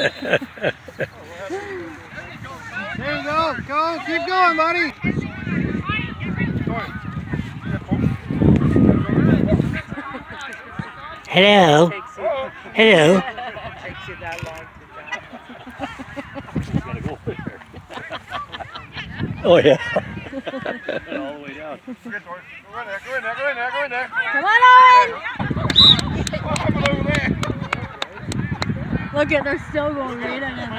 There you go. Go. Keep going, buddy. Hello. Hello. Takes you that long to Gotta go over there. Oh yeah. All the way down. Go in there. Go in there. Go in there. Go in there. Come on, Owen! Look at, they're still going right on it.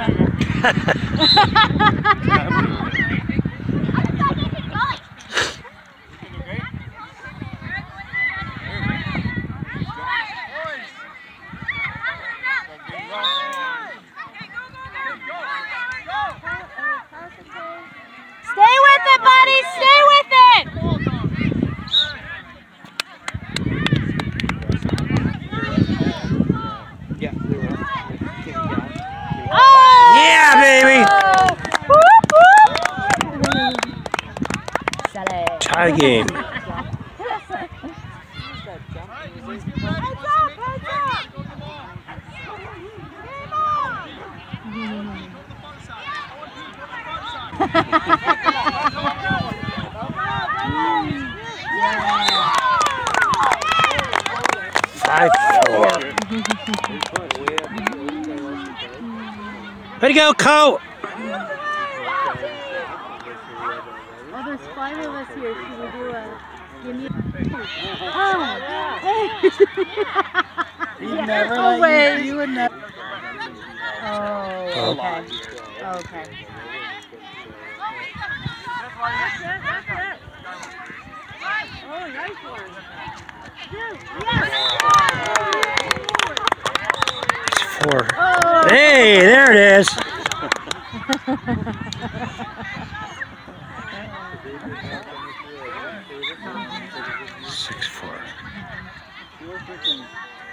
Stay with it, buddy! Stay with it! Oh! Yeah, baby! Whoop, whoop. Tie game. Five, 4. Way to go, Ko! Oh, there's 5 of us here. Should we do a... Give me a... Oh! He'd never always. You would never. Oh, okay. Okay. Oh, nice one. Yes! 4. Oh. Hey, there it is. 6-4.